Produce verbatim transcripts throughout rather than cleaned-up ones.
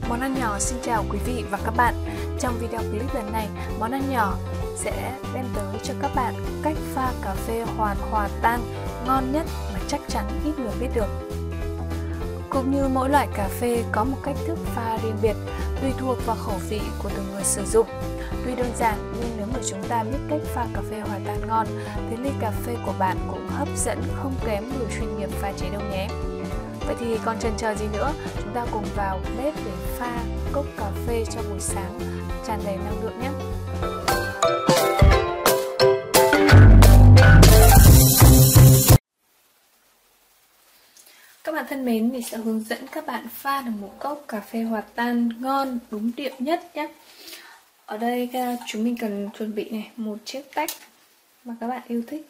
Món ăn nhỏ xin chào quý vị và các bạn. Trong video clip lần này, món ăn nhỏ sẽ đem tới cho các bạn cách pha cà phê hoàn hòa tan ngon nhất mà chắc chắn ít người biết được. Cũng như mỗi loại cà phê có một cách thức pha riêng biệt, tùy thuộc vào khẩu vị của từng người sử dụng. Tuy đơn giản nhưng nếu mà chúng ta biết cách pha cà phê hòa tan ngon, thì ly cà phê của bạn cũng hấp dẫn không kém người chuyên nghiệp pha chế đâu nhé. Vậy thì còn chần chờ gì nữa, chúng ta cùng vào bếp để pha cốc cà phê cho buổi sáng tràn đầy năng lượng nhé. Các bạn thân mến, mình sẽ hướng dẫn các bạn pha được một cốc cà phê hòa tan ngon, đúng điệu nhất nhé. Ở đây chúng mình cần chuẩn bị này một chiếc tách mà các bạn yêu thích.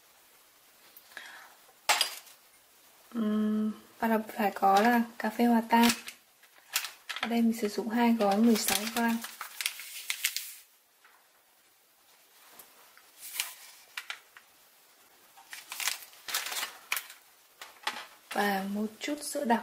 Uhm, và là phải có là cà phê hòa tan. Ở đây mình sử dụng hai gói mười sáu gam. Và một chút sữa đặc.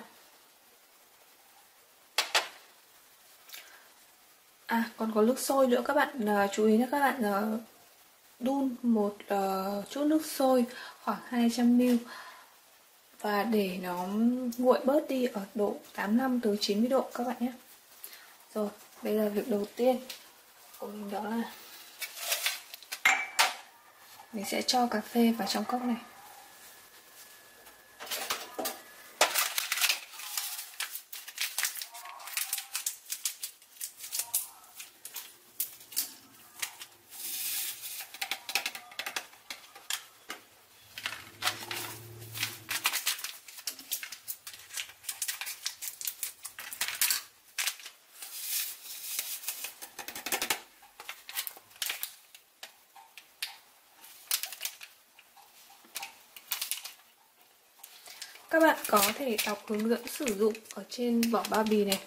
À, còn có nước sôi nữa các bạn. Uh, chú ý là các bạn uh, đun một uh, chút nước sôi khoảng hai trăm mi li lít và để nó nguội bớt đi ở độ tám mươi lăm tới chín mươi độ các bạn nhé. Rồi, bây giờ việc đầu tiên của mình đó là mình sẽ cho cà phê vào trong cốc này. Các bạn có thể đọc hướng dẫn sử dụng ở trên vỏ bao bì này.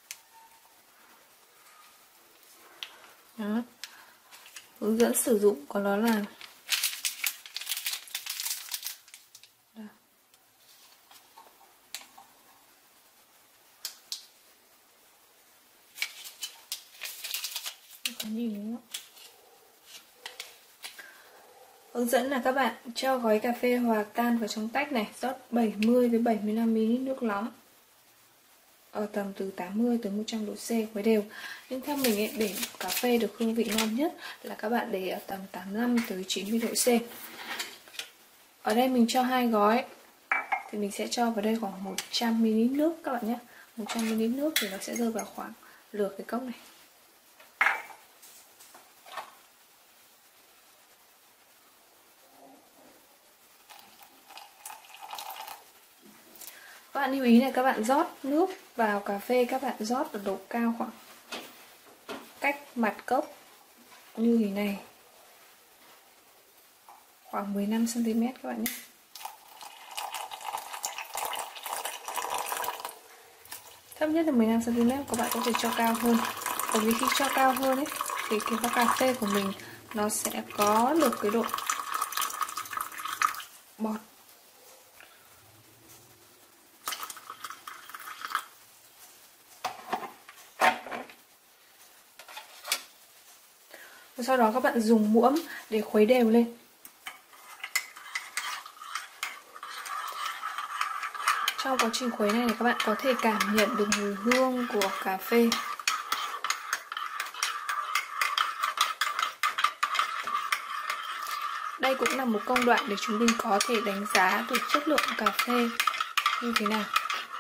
Đó. Hướng dẫn sử dụng của nó là Đó. Có nhìn đúng không? Hướng dẫn là các bạn cho gói cà phê hòa tan vào trong tách này, rót bảy mươi đến bảy mươi lăm mi li lít nước nóng ở tầm từ tám mươi tới một trăm độ C khuấy đều. Nhưng theo mình ấy, để cà phê được hương vị ngon nhất là các bạn để ở tầm tám mươi lăm tới chín mươi độ C. Ở đây mình cho hai gói thì mình sẽ cho vào đây khoảng một trăm mi li lít nước các bạn nhé. một trăm mi li lít nước thì nó sẽ rơi vào khoảng lượt cái cốc này. Các bạn lưu ý là các bạn rót nước vào cà phê, các bạn rót ở độ cao khoảng cách mặt cốc như thế này khoảng mười lăm xăng ti mét các bạn nhé. Thấp nhất là mười lăm xăng ti mét, các bạn có thể cho cao hơn. Bởi vì khi cho cao hơn ấy thì cái cà phê của mình nó sẽ có được cái độ bọt. Sau đó các bạn dùng muỗng để khuấy đều lên. Trong quá trình khuấy này các bạn có thể cảm nhận được mùi hương của cà phê. Đây cũng là một công đoạn để chúng mình có thể đánh giá được chất lượng cà phê như thế nào.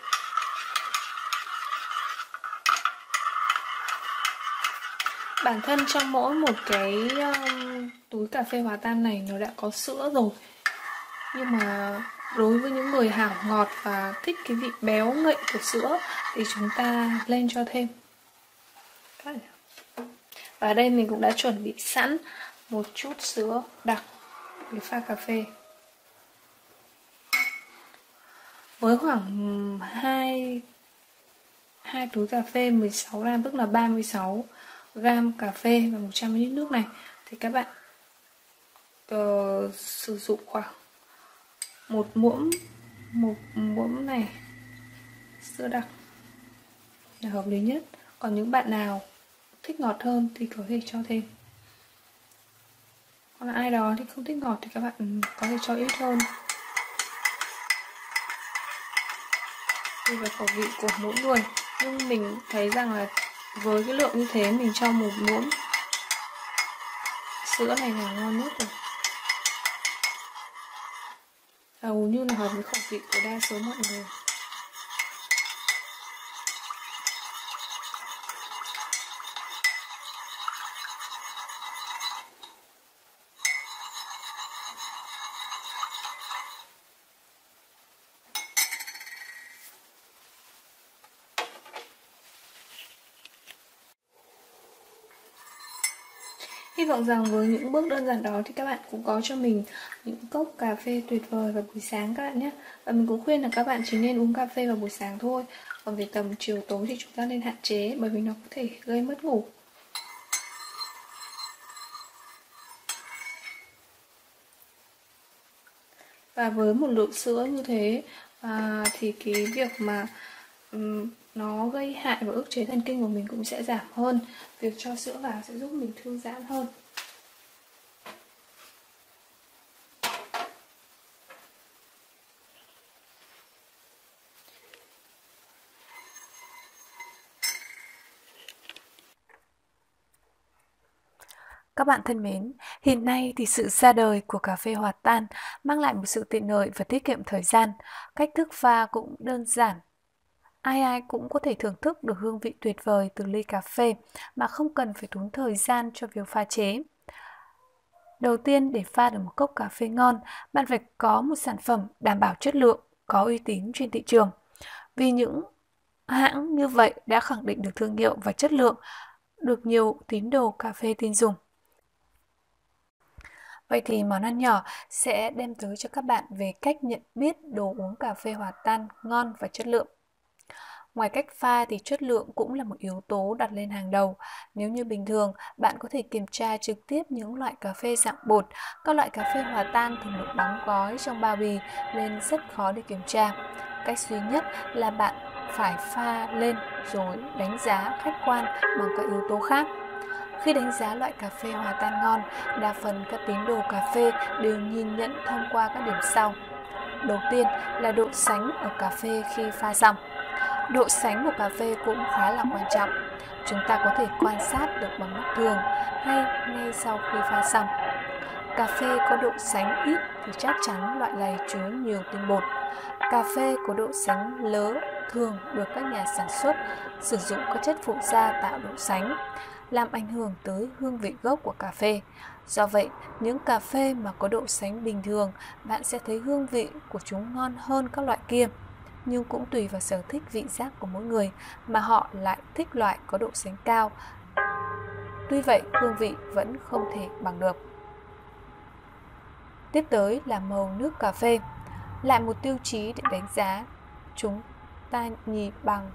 Bản thân trong mỗi một cái um, túi cà phê hòa tan này nó đã có sữa rồi. Nhưng mà đối với những người hảo ngọt và thích cái vị béo ngậy của sữa thì chúng ta lên cho thêm. Và ở đây mình cũng đã chuẩn bị sẵn một chút sữa đặc để pha cà phê. Với khoảng hai hai túi cà phê mười sáu gam, tức là ba mươi sáu gam cà phê và một trăm mi li lít nước này thì các bạn uh, sử dụng khoảng một muỗng một muỗng này sữa đặc. là hợp lý nhất. Còn những bạn nào thích ngọt hơn thì có thể cho thêm. Còn ai đó thì không thích ngọt thì các bạn có thể cho ít hơn. Tùy vào khẩu vị của mỗi người. Nhưng mình thấy rằng là với cái lượng như thế mình cho một muỗng sữa này là ngon nhất rồi. Hầu như là hợp với khẩu vị của đa số mọi người. Hy vọng rằng với những bước đơn giản đó thì các bạn cũng có cho mình những cốc cà phê tuyệt vời vào buổi sáng các bạn nhé. Và mình cũng khuyên là các bạn chỉ nên uống cà phê vào buổi sáng thôi. Còn về tầm chiều tối thì chúng ta nên hạn chế bởi vì nó có thể gây mất ngủ. Và với một lượng sữa như thế à, thì cái việc mà um, nó gây hại và ức chế thần kinh của mình cũng sẽ giảm hơn. Việc cho sữa vào sẽ giúp mình thư giãn hơn. Các bạn thân mến, hiện nay thì sự ra đời của cà phê hòa tan mang lại một sự tiện lợi và tiết kiệm thời gian. Cách thức pha cũng đơn giản. Ai ai cũng có thể thưởng thức được hương vị tuyệt vời từ ly cà phê mà không cần phải tốn thời gian cho việc pha chế. Đầu tiên, để pha được một cốc cà phê ngon, bạn phải có một sản phẩm đảm bảo chất lượng, có uy tín trên thị trường. Vì những hãng như vậy đã khẳng định được thương hiệu và chất lượng, được nhiều tín đồ cà phê tin dùng. Vậy thì món ăn nhỏ sẽ đem tới cho các bạn về cách nhận biết đồ uống cà phê hòa tan ngon và chất lượng. Ngoài cách pha thì chất lượng cũng là một yếu tố đặt lên hàng đầu. Nếu như bình thường, bạn có thể kiểm tra trực tiếp những loại cà phê dạng bột. Các loại cà phê hòa tan thường được đóng gói trong bao bì nên rất khó để kiểm tra. Cách duy nhất là bạn phải pha lên rồi đánh giá khách quan bằng các yếu tố khác. Khi đánh giá loại cà phê hòa tan ngon, đa phần các tín đồ cà phê đều nhìn nhận thông qua các điểm sau. Đầu tiên là độ sánh ở cà phê khi pha xong. Độ sánh của cà phê cũng khá là quan trọng. Chúng ta có thể quan sát được bằng mắt thường hay ngay sau khi pha xong. Cà phê có độ sánh ít thì chắc chắn loại này chứa nhiều tinh bột. Cà phê có độ sánh lớn thường được các nhà sản xuất sử dụng các chất phụ gia tạo độ sánh, làm ảnh hưởng tới hương vị gốc của cà phê. Do vậy, những cà phê mà có độ sánh bình thường, bạn sẽ thấy hương vị của chúng ngon hơn các loại kia. Nhưng cũng tùy vào sở thích vị giác của mỗi người mà họ lại thích loại có độ sánh cao. Tuy vậy, hương vị vẫn không thể bằng được. Tiếp tới là màu nước cà phê. Lại một tiêu chí để đánh giá chúng ta nhìn bằng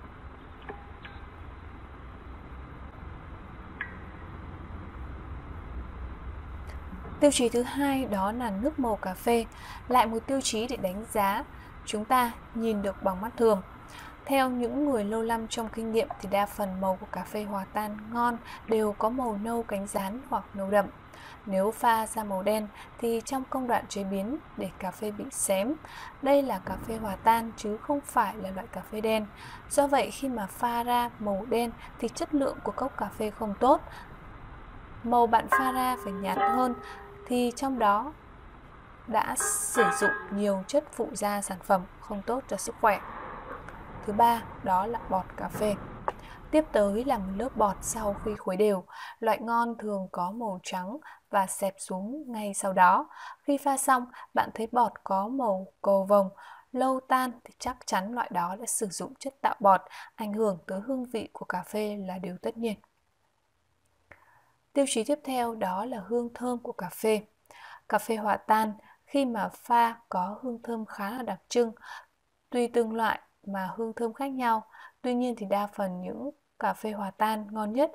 Tiêu chí thứ hai đó là nước màu cà phê, lại một tiêu chí để đánh giá chúng ta nhìn được bằng mắt thường. Theo những người lâu năm trong kinh nghiệm thì đa phần màu của cà phê hòa tan ngon đều có màu nâu cánh gián hoặc nâu đậm. Nếu pha ra màu đen thì trong công đoạn chế biến để cà phê bị xém. Đây là cà phê hòa tan chứ không phải là loại cà phê đen. Do vậy khi mà pha ra màu đen thì chất lượng của cốc cà phê không tốt. Màu bạn pha ra phải nhạt hơn thì trong đó đã sử dụng nhiều chất phụ gia sản phẩm không tốt cho sức khỏe. Thứ ba đó là bọt cà phê. Tiếp tới là một lớp bọt sau khi khuấy đều. Loại ngon thường có màu trắng và xẹp xuống ngay sau đó. Khi pha xong, bạn thấy bọt có màu cầu vồng, lâu tan thì chắc chắn loại đó đã sử dụng chất tạo bọt, ảnh hưởng tới hương vị của cà phê là điều tất nhiên. Tiêu chí tiếp theo đó là hương thơm của cà phê. Cà phê hòa tan khi mà pha có hương thơm khá là đặc trưng. Tùy từng loại mà hương thơm khác nhau. Tuy nhiên thì đa phần những cà phê hòa tan ngon nhất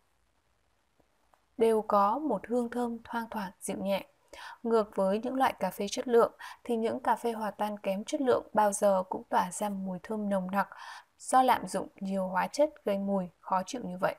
đều có một hương thơm thoang thoảng dịu nhẹ. Ngược với những loại cà phê chất lượng thì những cà phê hòa tan kém chất lượng bao giờ cũng tỏa ra mùi thơm nồng nặc. do lạm dụng nhiều hóa chất gây mùi khó chịu như vậy.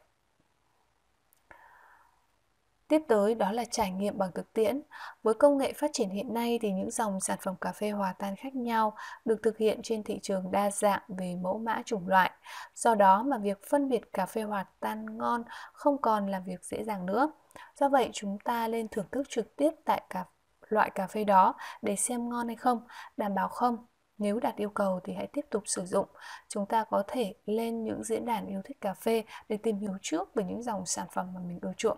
Tiếp tới đó là trải nghiệm bằng thực tiễn. Với công nghệ phát triển hiện nay thì những dòng sản phẩm cà phê hòa tan khác nhau được thực hiện trên thị trường đa dạng về mẫu mã chủng loại. Do đó mà việc phân biệt cà phê hòa tan ngon không còn là việc dễ dàng nữa. Do vậy chúng ta nên thưởng thức trực tiếp tại cà, loại cà phê đó để xem ngon hay không, đảm bảo không. Nếu đạt yêu cầu thì hãy tiếp tục sử dụng. Chúng ta có thể lên những diễn đàn yêu thích cà phê để tìm hiểu trước về những dòng sản phẩm mà mình ưa chuộng.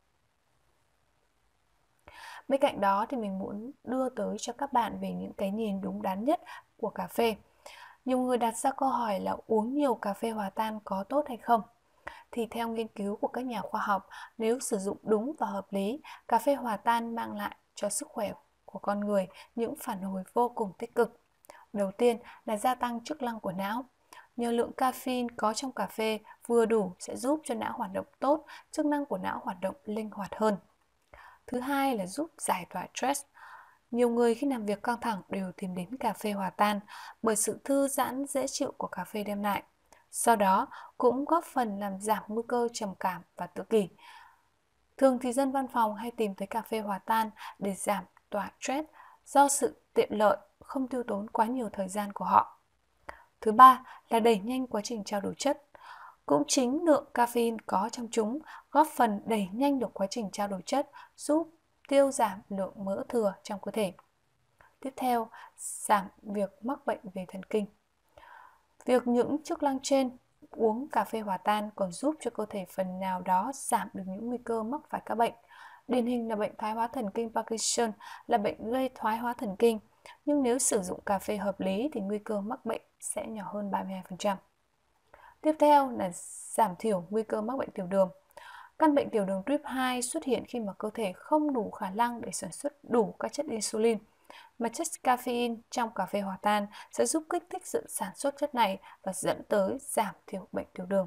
Bên cạnh đó thì mình muốn đưa tới cho các bạn về những cái nhìn đúng đắn nhất của cà phê. Nhiều người đặt ra câu hỏi là uống nhiều cà phê hòa tan có tốt hay không? Thì theo nghiên cứu của các nhà khoa học, nếu sử dụng đúng và hợp lý, cà phê hòa tan mang lại cho sức khỏe của con người những phản hồi vô cùng tích cực. Đầu tiên là gia tăng chức năng của não. Nhờ lượng caffeine có trong cà phê vừa đủ sẽ giúp cho não hoạt động tốt, chức năng của não hoạt động linh hoạt hơn. Thứ hai là giúp giải tỏa stress. Nhiều người khi làm việc căng thẳng đều tìm đến cà phê hòa tan bởi sự thư giãn dễ chịu của cà phê đem lại. Sau đó cũng góp phần làm giảm nguy cơ trầm cảm và tự kỷ. Thường thì dân văn phòng hay tìm tới cà phê hòa tan để giảm tỏa stress do sự tiện lợi, không tiêu tốn quá nhiều thời gian của họ. Thứ ba là đẩy nhanh quá trình trao đổi chất. Cũng chính lượng caffeine có trong chúng góp phần đẩy nhanh được quá trình trao đổi chất, giúp tiêu giảm lượng mỡ thừa trong cơ thể. Tiếp theo, giảm việc mắc bệnh về thần kinh. Việc những chức năng trên, uống cà phê hòa tan còn giúp cho cơ thể phần nào đó giảm được những nguy cơ mắc phải các bệnh. Điển hình là bệnh thoái hóa thần kinh Parkinson là bệnh gây thoái hóa thần kinh, nhưng nếu sử dụng cà phê hợp lý thì nguy cơ mắc bệnh sẽ nhỏ hơn ba mươi hai phần trăm. Tiếp theo là giảm thiểu nguy cơ mắc bệnh tiểu đường. Căn bệnh tiểu đường tuyếp hai xuất hiện khi mà cơ thể không đủ khả năng để sản xuất đủ các chất insulin, mà chất caffeine trong cà phê hòa tan sẽ giúp kích thích sự sản xuất chất này và dẫn tới giảm thiểu bệnh tiểu đường.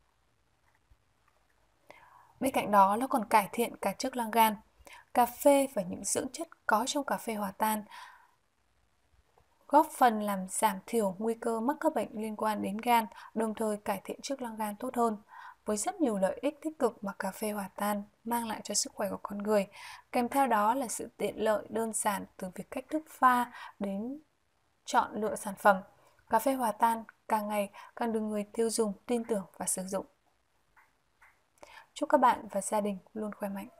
Bên cạnh đó nó còn cải thiện cả chức năng gan. Cà phê và những dưỡng chất có trong cà phê hòa tan góp phần làm giảm thiểu nguy cơ mắc các bệnh liên quan đến gan, đồng thời cải thiện chức năng gan tốt hơn. Với rất nhiều lợi ích tích cực mà cà phê hòa tan mang lại cho sức khỏe của con người, kèm theo đó là sự tiện lợi đơn giản từ việc cách thức pha đến chọn lựa sản phẩm. Cà phê hòa tan càng ngày càng được người tiêu dùng tin tưởng và sử dụng. Chúc các bạn và gia đình luôn khỏe mạnh.